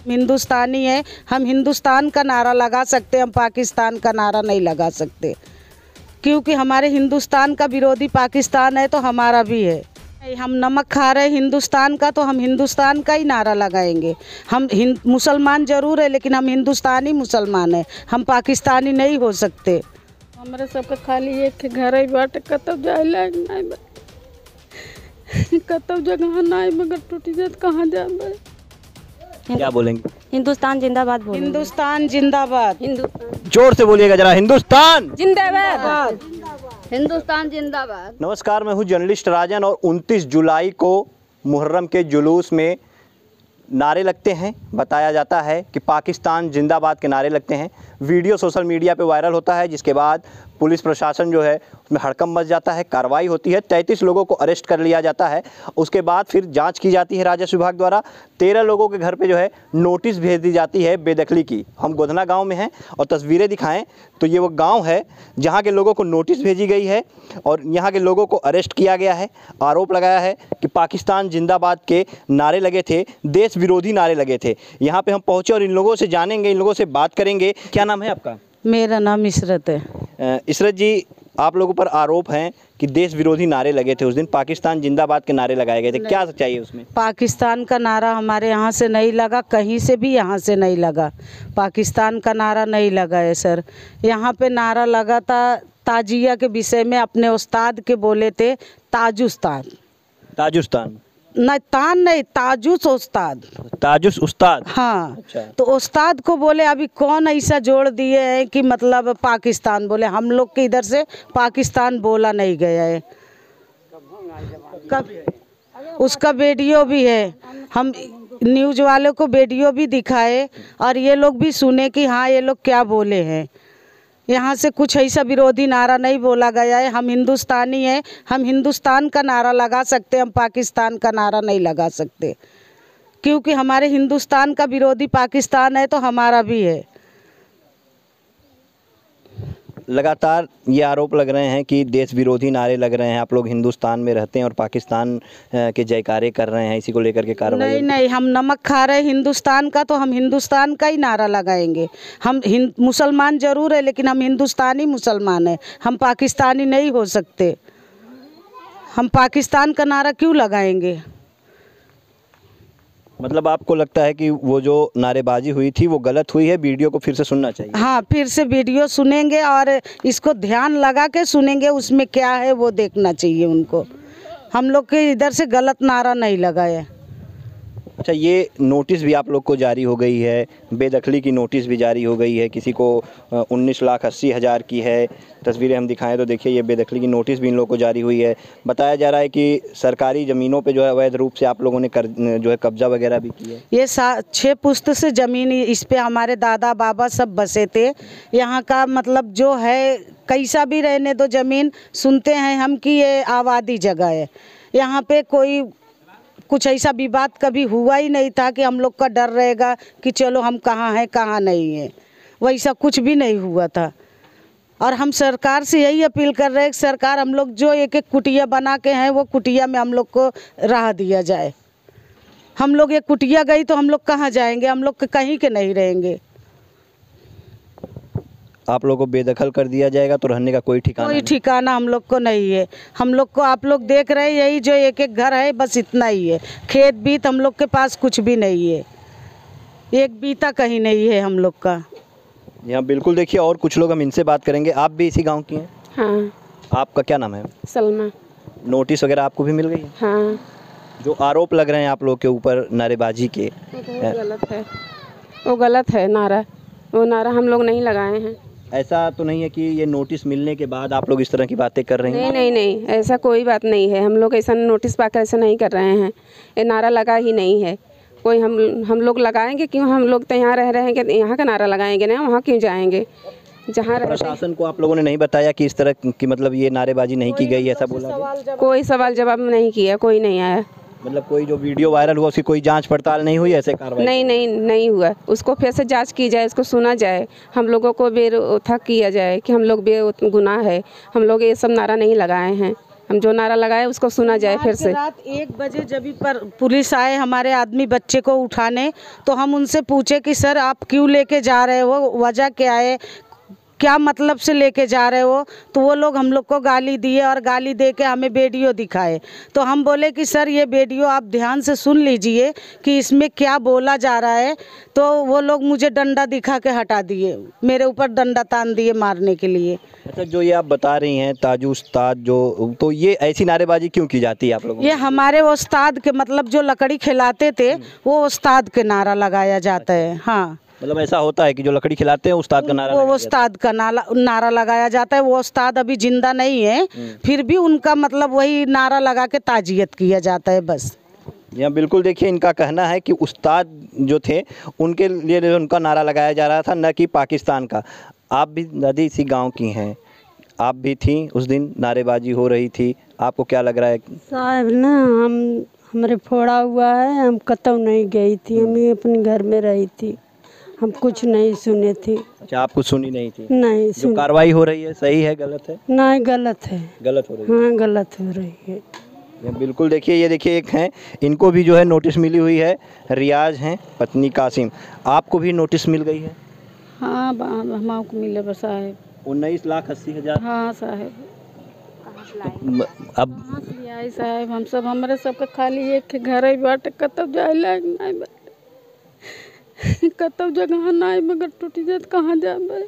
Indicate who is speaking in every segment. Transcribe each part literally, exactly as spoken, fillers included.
Speaker 1: हिंदुस्तानी है, हम हिंदुस्तान का नारा लगा सकते हैं, हम पाकिस्तान का नारा नहीं लगा सकते, क्योंकि हमारे हिंदुस्तान का विरोधी पाकिस्तान है तो हमारा भी है। हम नमक खा रहे हिंदुस्तान का तो हम हिंदुस्तान का ही नारा लगाएंगे। हम हिंद मुसलमान ज़रूर है, लेकिन हम हिंदुस्तानी मुसलमान हैं, हम पाकिस्तानी नहीं हो सकते।
Speaker 2: हमारे सबका खाली एक घर ही बाटे, कतब जाए लायक नहीं, कतब जगह नहीं, मगर टूटी जाए कहाँ जाए।
Speaker 3: क्या बोलेंगे?
Speaker 4: हिंदुस्तान जिंदाबाद बोलेंगे।
Speaker 1: हिंदुस्तान जिंदाबाद।
Speaker 4: हिंदुस्तान
Speaker 3: जोर से बोलिएगा जरा, हिंदुस्तान
Speaker 4: जिंदाबाद।
Speaker 2: हिंदुस्तान जिंदाबाद।
Speaker 3: नमस्कार, मैं हूं जर्नलिस्ट राजन और उनतीस जुलाई को मुहर्रम के जुलूस में नारे लगते हैं। बताया जाता है कि पाकिस्तान जिंदाबाद के नारे लगते हैं। वीडियो सोशल मीडिया पे वायरल होता है, जिसके बाद पुलिस प्रशासन जो है उसमें हड़कंप मच जाता है, कार्रवाई होती है, तैंतीस लोगों को अरेस्ट कर लिया जाता है। उसके बाद फिर जांच की जाती है राजस्व विभाग द्वारा। तेरह लोगों के घर पे जो है नोटिस भेज दी जाती है बेदखली की। हम गोधना गांव में हैं और तस्वीरें दिखाएं तो ये वो गांव है जहां के लोगों को नोटिस भेजी गई है और यहाँ के लोगों को अरेस्ट किया गया है। आरोप लगाया है कि पाकिस्तान जिंदाबाद के नारे लगे थे, देश विरोधी नारे लगे थे। यहाँ पर हम पहुँचे और इन लोगों से जानेंगे, इन लोगों से बात करेंगे। क्या नाम है आपका?
Speaker 1: मेरा नाम इशरत है।
Speaker 3: इशरत जी, आप लोगों पर आरोप हैं कि देश विरोधी नारे लगे थे, उस दिन पाकिस्तान जिंदाबाद के नारे लगाए गए थे, क्या चाहिए उसमें?
Speaker 1: पाकिस्तान का नारा हमारे यहाँ से नहीं लगा, कहीं से भी यहाँ से नहीं लगा। पाकिस्तान का नारा नहीं लगा है सर। यहाँ पे नारा लगा था ताजिया के विषय में, अपने उस्ताद के बोले थे ताजुस्तान।
Speaker 3: ताजुस्तान
Speaker 1: नहीं, तान नहीं, ताजुस उस्ताद।
Speaker 3: ताजुस उस्ताद,
Speaker 1: हाँ।
Speaker 3: अच्छा।
Speaker 1: तो उस्ताद को बोले अभी कौन ऐसा जोड़ दिए हैं कि मतलब पाकिस्तान बोले, हम लोग के इधर से पाकिस्तान बोला नहीं गया है। कब उसका वीडियो भी है, हम न्यूज़ वालों को वीडियो भी दिखाए और ये लोग भी सुने कि हाँ ये लोग क्या बोले हैं। यहाँ से कुछ ऐसा विरोधी नारा नहीं बोला गया है। हम हिंदुस्तानी हैं, हम हिंदुस्तान का नारा लगा सकते हैं, हम पाकिस्तान का नारा नहीं लगा सकते, क्योंकि हमारे हिंदुस्तान का विरोधी पाकिस्तान है तो हमारा भी है।
Speaker 3: लगातार ये आरोप लग रहे हैं कि देश विरोधी नारे लग रहे हैं, आप लोग हिंदुस्तान में रहते हैं और पाकिस्तान के जयकारे कर रहे हैं, इसी को लेकर के कार्रवाई।
Speaker 1: नहीं नहीं, हम नमक खा रहे हिंदुस्तान का तो हम हिंदुस्तान का ही नारा लगाएंगे। हम हिंद मुसलमान ज़रूर है, लेकिन हम हिंदुस्तानी मुसलमान हैं, हम पाकिस्तानी नहीं हो सकते। हम पाकिस्तान का नारा क्यों लगाएंगे?
Speaker 3: मतलब आपको लगता है कि वो जो नारेबाजी हुई थी वो गलत हुई है, वीडियो को फिर से सुनना चाहिए?
Speaker 1: हाँ, फिर से वीडियो सुनेंगे और इसको ध्यान लगा के सुनेंगे, उसमें क्या है वो देखना चाहिए उनको। हम लोग के इधर से गलत नारा नहीं लगाया।
Speaker 3: अच्छा, ये नोटिस भी आप लोग को जारी हो गई है, बेदखली की नोटिस भी जारी हो गई है, किसी को उन्नीस लाख अस्सी हज़ार की है। तस्वीरें हम दिखाएं तो देखिए ये बेदखली की नोटिस भी इन लोगों को जारी हुई है। बताया जा रहा है कि सरकारी ज़मीनों पे जो है अवैध रूप से आप लोगों ने कर जो है कब्जा वगैरह भी किया है।
Speaker 1: ये छः पुश्त से ज़मीन इस पे हमारे दादा बाबा सब बसे थे। यहाँ का मतलब जो है कैसा भी रहने दो ज़मीन, सुनते हैं हम कि ये आबादी जगह है। यहाँ पे कोई कुछ ऐसा विवाद कभी हुआ ही नहीं था कि हम लोग का डर रहेगा कि चलो हम कहाँ हैं कहाँ नहीं है, वैसा कुछ भी नहीं हुआ था। और हम सरकार से यही अपील कर रहे हैं कि सरकार हम लोग जो एक एक कुटिया बना के हैं वो कुटिया में हम लोग को राह दिया जाए। हम लोग एक कुटिया गई तो हम लोग कहाँ जाएंगे, हम लोग कहीं के नहीं रहेंगे।
Speaker 3: आप लोगों को बेदखल कर दिया जाएगा तो रहने का कोई ठिकाना
Speaker 1: कोई ठिकाना हम लोग को नहीं है। हम लोग को आप लोग देख रहे हैं यही जो एक एक घर है बस इतना ही है। खेत बीत हम लोग के पास कुछ भी नहीं है, एक बीता कहीं नहीं है हम लोग का।
Speaker 3: यहाँ बिल्कुल देखिए, और कुछ लोग हम इनसे बात करेंगे। आप भी इसी गांव की हैं?
Speaker 2: हाँ।
Speaker 3: आपका क्या नाम है?
Speaker 2: सलमा।
Speaker 3: नोटिस वगैरह आपको भी मिल गई है?
Speaker 2: हाँ।
Speaker 3: जो आरोप लग रहे हैं आप लोग के ऊपर नारेबाजी के,
Speaker 2: वो गलत है, वो गलत है नारा, वो नारा हम लोग नहीं लगाए हैं।
Speaker 3: ऐसा तो नहीं है कि ये नोटिस मिलने के बाद आप लोग इस तरह की बातें कर रहे हैं?
Speaker 2: नहीं नहीं नहीं, ऐसा कोई बात नहीं है। हम लोग ऐसा नोटिस पाकर ऐसा नहीं कर रहे हैं, ये नारा लगा ही नहीं है कोई। हम हम लोग लगाएंगे क्यों? हम लोग तो यहाँ रह रहे हैं कि यहाँ का नारा लगाएंगे ना, वहाँ क्यों जाएंगे जहाँ।
Speaker 3: प्रशासन को आप लोगों ने नहीं बताया कि इस तरह की मतलब ये नारेबाजी नहीं की गई, ऐसा बोला?
Speaker 2: कोई सवाल जवाब नहीं किया, कोई नहीं आया।
Speaker 3: मतलब कोई जो वीडियो वायरल हुआ उसकी कोई जांच पड़ताल नहीं हुई, ऐसे कार्रवाई?
Speaker 2: नहीं नहीं नहीं हुआ, उसको फिर से जांच की जाए, इसको सुना जाए, हम लोगों को बेरोथा किया जाए कि हम लोग बेगुनाह है, हम लोग ये सब नारा नहीं लगाए हैं। हम जो नारा लगाए उसको सुना जाए फिर से।
Speaker 1: रात एक बजे जब भी पर पुलिस आए हमारे आदमी बच्चे को उठाने, तो हम उनसे पूछे कि सर आप क्यों लेके जा रहे हो, वजह क्या है, क्या मतलब से लेके जा रहे हो। तो वो लोग हम लोग को गाली दिए और गाली दे के हमें वीडियो दिखाए। तो हम बोले कि सर ये वीडियो आप ध्यान से सुन लीजिए कि इसमें क्या बोला जा रहा है। तो वो लोग मुझे डंडा दिखा के हटा दिए, मेरे ऊपर डंडा तान दिए मारने के लिए।
Speaker 3: अच्छा, जो ये आप बता रही हैं ताजू उस्ताद, जो तो ये ऐसी नारेबाजी क्यों की जाती है आप लोगों को?
Speaker 1: ये हमारे उस्ताद के मतलब जो लकड़ी खिलाते थे वो उस्ताद के नारा लगाया जाता है। हाँ,
Speaker 3: मतलब ऐसा होता है कि जो लकड़ी खिलाते हैं उस्ताद का नारा
Speaker 1: वो
Speaker 3: लगाया
Speaker 1: उस्ताद का नारा नारा लगाया जाता है। वो उस्ताद अभी जिंदा नहीं है, फिर भी उनका मतलब वही नारा लगा के ताजियत किया जाता है बस।
Speaker 3: यहाँ बिल्कुल देखिए, इनका कहना है कि उस्ताद जो थे उनके लिए उनका नारा लगाया जा रहा था, न कि पाकिस्तान का। आप भी दादी इसी गांव की हैं, आप भी थी उस दिन नारेबाजी हो रही थी, आपको क्या लग रहा है?
Speaker 5: साहब ना, हम हमारे फोड़ा हुआ है, हम कतौ नहीं गई थी, हम ही अपने घर में रही थी, हम कुछ नहीं सुने थे।
Speaker 3: अच्छा, आप कुछ सुनी नहीं थी?
Speaker 5: नहीं
Speaker 3: जो
Speaker 5: सुन,
Speaker 3: कार्रवाई हो रही है सही है गलत है?
Speaker 5: नहीं गलत है,
Speaker 3: गलत हो रही है।
Speaker 5: हाँ गलत हो रही है।
Speaker 3: ये बिल्कुल देखिए, ये देखिए एक हैं, इनको भी जो है नोटिस मिली हुई है। रियाज हैं पत्नी कासिम, आपको भी नोटिस मिल गई है?
Speaker 6: हाँ, हमको मिले बस साहब
Speaker 3: उन्नीस लाख अस्सी हज़ार।
Speaker 6: हाँ साहब,
Speaker 3: अब
Speaker 6: कहाँ से ले आई साहब? हम सब हमारे सबके खाली एक के घर ही बाटे, कतब जाए लायक नहीं बाटे, कतब जगह नहीं, मगर टूटी जाए तो कहाँ जाए?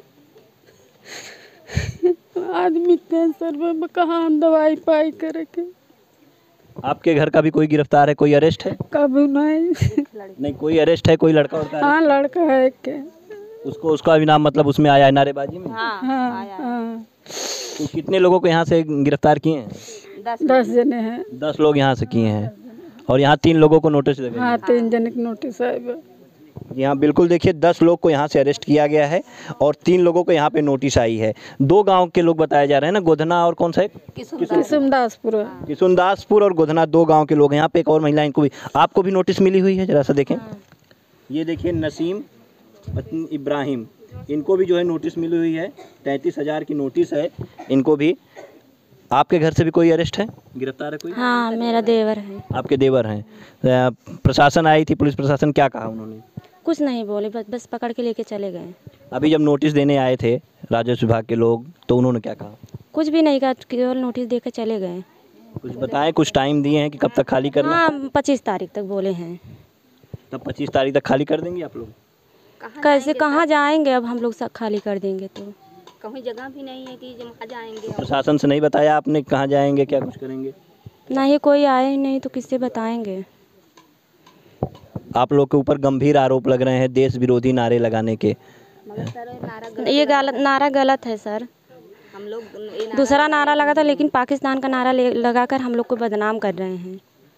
Speaker 6: आदमी कैंसर में कहाँ हम दवाई पाई करे के?
Speaker 3: आपके घर का भी कोई गिरफ्तार है, कोई अरेस्ट है?
Speaker 6: कभी नहीं।
Speaker 3: नहीं, कोई अरेस्ट है, कोई लड़का उड़का
Speaker 6: हाँ, लड़का है एक के।
Speaker 3: उसको उसका भी नाम मतलब उसमें आया है नारेबाजी में?
Speaker 6: हाँ, हाँ,
Speaker 3: तो कितने लोगों को यहाँ से गिरफ्तार किए हैं?
Speaker 6: दस जने हैं।
Speaker 3: दस लोग यहाँ से किए हैं, और यहाँ तीन लोगों को नोटिस लगे।
Speaker 6: हाँ, तीन जने की नोटिस है।
Speaker 3: यहाँ बिल्कुल देखिए, दस लोग को यहाँ से अरेस्ट किया गया है और तीन लोगों को यहाँ पे नोटिस आई है। दो गांव के लोग बताए जा रहे हैं ना, गोधना और कौन सा है?
Speaker 6: किशुनदासपुर।
Speaker 3: किशुनदासपुर और गोधना, दो गांव के लोग। यहाँ पे एक और महिला, इनको भी आपको भी नोटिस मिली हुई है, जरा सा देखें। ये देखिए नसीम पत्नी इब्राहिम, इनको भी जो है नोटिस मिली हुई है, तैंतीस हज़ार की नोटिस है इनको भी। आपके घर से भी कोई अरेस्ट है, गिरफ्तार है कोई?
Speaker 4: हाँ, मेरा देवर है।
Speaker 3: आपके देवर हैं। प्रशासन आई थी, पुलिस प्रशासन, क्या कहा उन्होंने?
Speaker 4: कुछ नहीं बोले, बस बस पकड़ के लेके चले गए।
Speaker 3: अभी जब नोटिस देने आए थे राजस्व विभाग के लोग, तो उन्होंने क्या कहा?
Speaker 4: कुछ भी नहीं कहा, केवल नोटिस दे के चले गए।
Speaker 3: कुछ बताएं, कुछ टाइम दिए हैं कि कब तक खाली करना?
Speaker 4: हाँ, पच्चीस तारीख तक बोले हैं।
Speaker 3: तब पच्चीस तारीख तक खाली कर देंगे आप लोग?
Speaker 4: कैसे, कहाँ जाएंगे अब हम लोग, सब खाली कर देंगे तो
Speaker 7: कहीं जगह भी नहीं है कि जहाँ जाएंगे।
Speaker 3: प्रशासन से नहीं बताया आपने कहाँ जाएंगे, क्या कुछ करेंगे?
Speaker 4: नहीं, कोई आए ही नहीं तो किससे बताएंगे।
Speaker 3: आप लोग के ऊपर गंभीर आरोप लग रहे हैं देश विरोधी नारे लगाने के।
Speaker 4: ये गलत नारा, गलत है सर।
Speaker 7: हम लोग
Speaker 4: दूसरा नारा लगा था, लेकिन पाकिस्तान का नारा लगाकर हम लोग को बदनाम कर रहे हैं।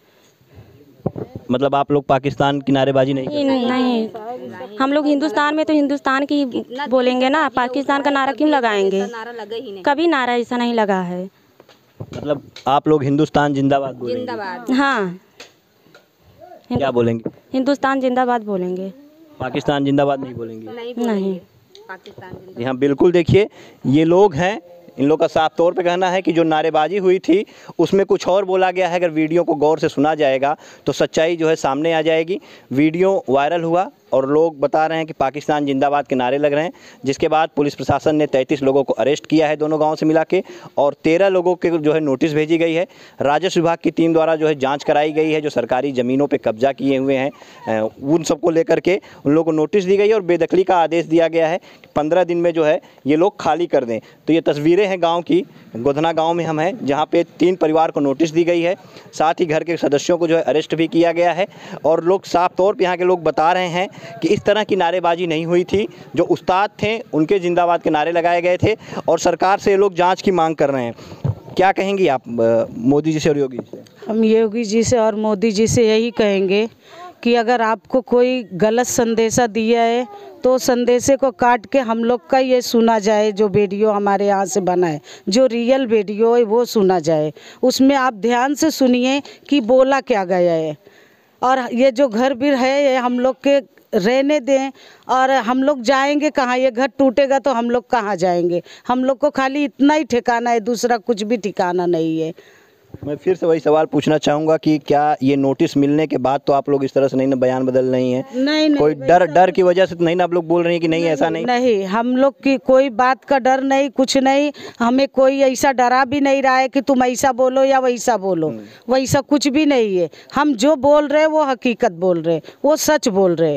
Speaker 3: मतलब आप लोग पाकिस्तान की नारेबाजी नहीं करते?
Speaker 4: नहीं, नहीं, हम लोग हिंदुस्तान में तो हिंदुस्तान की ही बोलेंगे ना, पाकिस्तान का नारा क्यों लगाएंगे?
Speaker 7: नारा लगे ही नहीं।
Speaker 4: कभी नारा ऐसा नहीं लगा है।
Speaker 3: मतलब आप लोग हिंदुस्तान जिंदाबाद बोलेंगे?
Speaker 7: जिंदाबाद।
Speaker 4: हाँ,
Speaker 3: क्या बोलेंगे?
Speaker 4: हिंदुस्तान जिंदाबाद बोलेंगे,
Speaker 3: पाकिस्तान जिंदाबाद नहीं बोलेंगे?
Speaker 7: नहीं
Speaker 4: नहीं।
Speaker 7: पाकिस्तान जिंदाबाद।
Speaker 3: जी हाँ, बिल्कुल देखिए, ये लोग हैं, इन लोग का साफ तौर पे कहना है कि जो नारेबाजी हुई थी उसमें कुछ और बोला गया है। अगर वीडियो को गौर से सुना जाएगा तो सच्चाई जो है सामने आ जाएगी। वीडियो वायरल हुआ और लोग बता रहे हैं कि पाकिस्तान जिंदाबाद के नारे लग रहे हैं, जिसके बाद पुलिस प्रशासन ने तैंतीस लोगों को अरेस्ट किया है दोनों गाँव से मिला के, और तेरह लोगों के जो है नोटिस भेजी गई है। राजस्व विभाग की टीम द्वारा जो है जाँच कराई गई है, जो सरकारी ज़मीनों पर कब्जा किए हुए हैं उन सबको लेकर के उन लोगों को नोटिस दी गई है और बेदखली का आदेश दिया गया है कि पंद्रह दिन में जो है ये लोग खाली कर दें। तो ये तस्वीरें हैं गाँव की, गोधना गांव में हम हैं, जहां पे तीन परिवार को नोटिस दी गई है, साथ ही घर के सदस्यों को जो है अरेस्ट भी किया गया है। और लोग साफ तौर पे यहाँ के लोग बता रहे हैं कि इस तरह की नारेबाजी नहीं हुई थी। जो उस्ताद थे उनके जिंदाबाद के नारे लगाए गए थे और सरकार से लोग जांच की मांग कर रहे हैं। क्या कहेंगी आप मोदी जी से और योगी जी से?
Speaker 1: हम योगी जी से और मोदी जी से यही कहेंगे कि अगर आपको कोई गलत संदेशा दिया है तो संदेशे को काट के हम लोग का ये सुना जाए। जो वीडियो हमारे यहाँ से बना है, जो रियल वीडियो है वो सुना जाए, उसमें आप ध्यान से सुनिए कि बोला क्या गया है। और ये जो घर भी है ये हम लोग के रहने दें, और हम लोग जाएंगे कहाँ? ये घर टूटेगा तो हम लोग कहाँ जाएंगे? हम लोग को खाली इतना ही ठिकाना है, दूसरा कुछ भी ठिकाना नहीं है।
Speaker 3: मैं फिर से वही सवाल पूछना चाहूँगा कि क्या ये नोटिस मिलने के बाद तो आप लोग इस तरह से नहीं ना बयान बदल रही हैं?
Speaker 1: नहीं नहीं,
Speaker 3: कोई डर डर की वजह से तो नहीं ना आप लोग बोल रही हैं कि नहीं, नहीं ऐसा नहीं?
Speaker 1: नहीं, हम लोग की कोई बात का डर नहीं, कुछ नहीं। हमें कोई ऐसा डरा भी नहीं रहा है कि तुम ऐसा बोलो या वैसा बोलो, वैसा कुछ भी नहीं है। हम जो बोल रहे वो हकीकत बोल रहे, वो सच बोल रहे।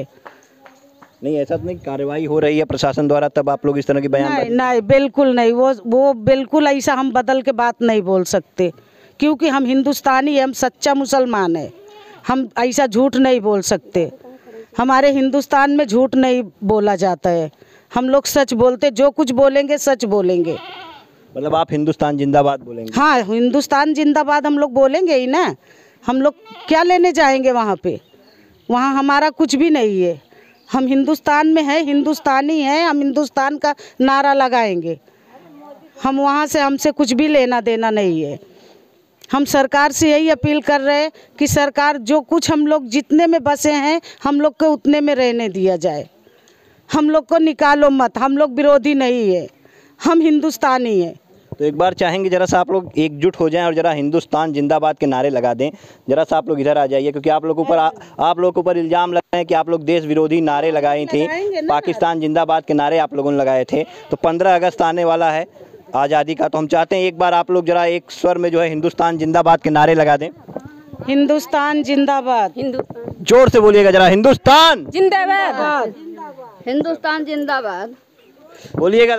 Speaker 3: नहीं ऐसा तो नहीं कार्रवाई हो रही है प्रशासन द्वारा तब आप लोग इस तरह की बयान?
Speaker 1: नहीं नहीं, बिल्कुल नहीं। वो वो बिल्कुल ऐसा हम बदल के बात नहीं बोल सकते, क्योंकि हम हिंदुस्तानी हैं, हम सच्चा मुसलमान है। हम ऐसा झूठ नहीं बोल सकते। हमारे हिंदुस्तान में झूठ नहीं बोला जाता है, हम लोग सच बोलते। जो कुछ बोलेंगे सच बोलेंगे।
Speaker 3: मतलब आप हिंदुस्तान जिंदाबाद बोलेंगे?
Speaker 1: हाँ, हिंदुस्तान जिंदाबाद हम लोग बोलेंगे ही ना। हम लोग क्या लेने जाएंगे वहाँ पे? वहाँ हमारा कुछ भी नहीं है। हम हिंदुस्तान में हैं, हिंदुस्तानी हैं, हम हिंदुस्तान का नारा लगाएंगे। हम वहाँ से हमसे कुछ भी लेना देना नहीं है। हम सरकार से यही अपील कर रहे हैं कि सरकार जो कुछ हम लोग जितने में बसे हैं हम लोग को उतने में रहने दिया जाए। हम लोग को निकालो मत। हम लोग विरोधी नहीं है, हम हिंदुस्तानी हैं।
Speaker 3: तो एक बार चाहेंगे जरा सा आप लोग एकजुट हो जाएं और जरा हिंदुस्तान जिंदाबाद के नारे लगा दें। जरा सा आप लोग इधर आ जाइए, क्योंकि आप लोग ऊपर आप लोगों के ऊपर इल्ज़ाम लग रहे हैं कि आप लोग देश विरोधी नारे लगाए थे, पाकिस्तान जिंदाबाद के नारे आप लोगों ने लगाए थे। तो पंद्रह अगस्त आने वाला है आज़ादी का, तो हम चाहते हैं एक बार आप लोग जरा एक स्वर में जो है हिंदुस्तान जिंदाबाद के नारे लगा दें।
Speaker 1: हिंदुस्तान जिंदाबाद।
Speaker 2: हिंदुस्तान
Speaker 3: जोर से बोलिएगा जरा, हिंदुस्तान
Speaker 2: जिंदाबाद।
Speaker 7: हिंदुस्तान जिंदाबाद
Speaker 3: बोलिएगा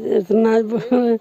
Speaker 3: दादी।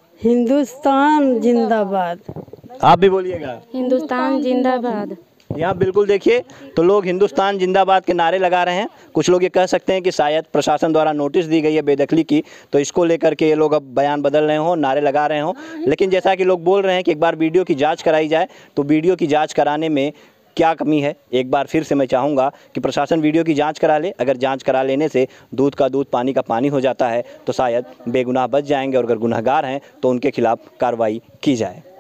Speaker 5: हिंदुस्तान जिंदाबाद।
Speaker 3: आप भी बोलिएगा
Speaker 4: हिंदुस्तान जिंदाबाद।
Speaker 3: यहाँ बिल्कुल देखिए तो लोग हिंदुस्तान जिंदाबाद के नारे लगा रहे हैं। कुछ लोग ये कह सकते हैं कि शायद प्रशासन द्वारा नोटिस दी गई है बेदखली की, तो इसको लेकर के ये लोग अब बयान बदल रहे हों, नारे लगा रहे हों। लेकिन जैसा कि लोग बोल रहे हैं कि एक बार वीडियो की जांच कराई जाए, तो वीडियो की जांच कराने में क्या कमी है, एक बार फिर से मैं चाहूँगा कि प्रशासन वीडियो की जांच करा ले। अगर जांच करा लेने से दूध का दूध पानी का पानी हो जाता है तो शायद बेगुनाह बच जाएंगे, और अगर गुनहगार हैं तो उनके खिलाफ़ कार्रवाई की जाए।